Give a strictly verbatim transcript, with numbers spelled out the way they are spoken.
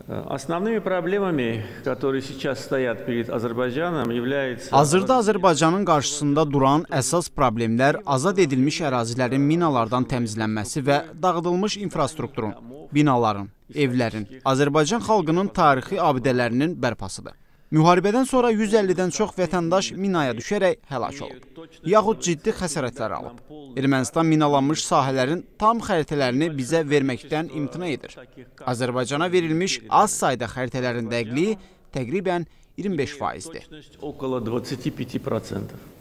Основными проблемами, которые сейчас стоят перед Азərbaycanом, является... Hazırda Azərbaycanın qarşısında duran əsas problemlər azad edilmiş ərazilərin minalardan təmizlənməsi və dağıdılmış infrastrukturun, binaların, evlərin, Azərbaycan xalqının tarixi abidələrinin bərpasıdır. Müharibədən sonra yüz əllidən çox vətəndaş minaya düşərək həlak olub, yaxud ciddi xəsarətlər alıb. Ermənistan minalanmış sahələrin tam xəritələrini bizə verməkdən imtina edir. Azərbaycana verilmiş az sayda xəritələrin dəqiqliyi təqribən iyirmi beş faizdir.